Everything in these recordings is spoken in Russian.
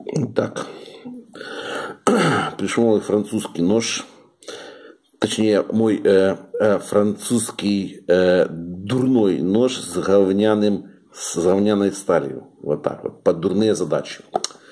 Так, пришел мой французский нож, точнее мой французский дурной нож с говняной сталью, вот так вот, под дурные задачи.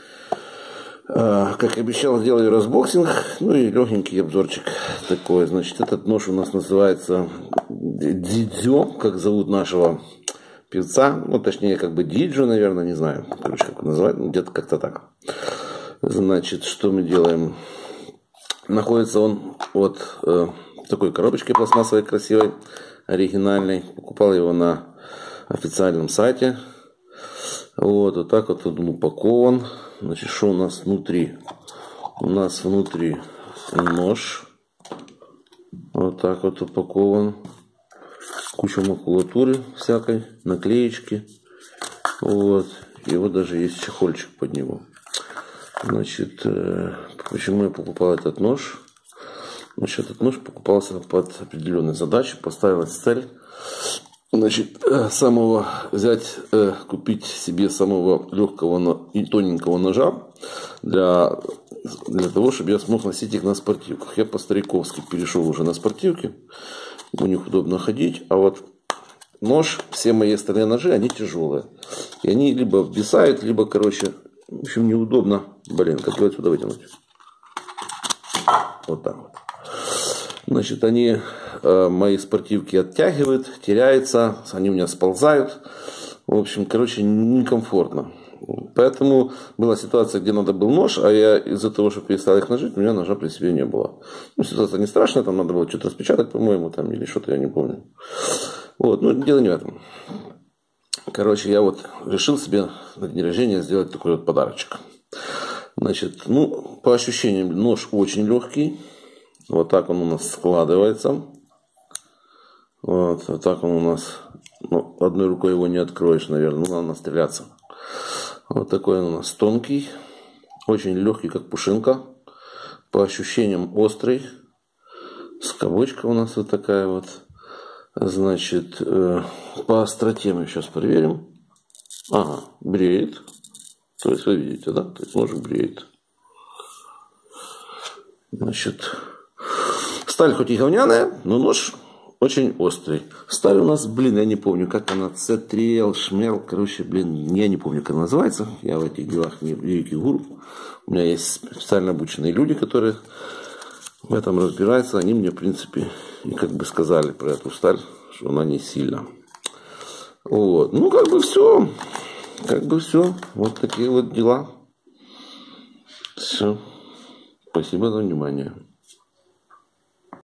Как обещал, сделаю разбоксинг, ну и легенький обзорчик такой. Значит, этот нож у нас называется Дидзё, как зовут нашего певца, ну точнее как бы Диджо, наверное, не знаю, короче, как его называют, ну, где-то как-то так. Значит, что мы делаем? Находится он вот в такой коробочке пластмассовой, красивой, оригинальной. Покупал его на официальном сайте. Вот так вот он упакован. Значит, что у нас внутри? У нас внутри нож. Вот так вот упакован. Куча макулатуры всякой, наклеечки. Вот. И вот даже есть чехольчик под него. Значит, почему я покупал этот нож? Значит, этот нож покупался под определенные задачи. Поставилась цель, значит, купить себе самого легкого и тоненького ножа для того, чтобы я смог носить их на спортивках. Я по-стариковски перешел уже на спортивки. У них удобно ходить. А вот нож, все мои остальные ножи, они тяжелые. И они либо вбесают, либо, короче, в общем, неудобно. Блин, как его отсюда вытянуть? Вот так вот. Значит, они мои спортивки оттягивают, теряются, они у меня сползают. В общем, короче, некомфортно. Поэтому была ситуация, где надо был нож, а я из-за того, что перестал их ножить, у меня ножа при себе не было. Ну, ситуация не страшная, там надо было что-то распечатать, по-моему, там, или что-то, я не помню. Вот, ну, дело не в этом. Короче, я вот решил себе на день рождения сделать такой вот подарочек. Значит, ну, по ощущениям, нож очень легкий. Вот так он у нас складывается. Вот так он у нас. Ну, одной рукой его не откроешь, наверное. Ну, надо настреляться. Вот такой он у нас тонкий. Очень легкий, как пушинка. По ощущениям острый. Скобочка у нас вот такая вот. Значит, по остроте мы сейчас проверим. Ага, бреет. То есть вы видите, да? То есть нож бреет. Значит, сталь хоть и говняная, но нож очень острый. Сталь у нас, блин, я не помню, как она, цетрел, шмел, короче, блин, я не помню, как она называется. Я в этих делах не великий гуру. У меня есть специально обученные люди, которые в этом разбираются. Они мне, в принципе, и как бы сказали про эту сталь, что она не сильно. Вот, ну, как бы все. Как бы все. Вот такие вот дела. Все. Спасибо за внимание.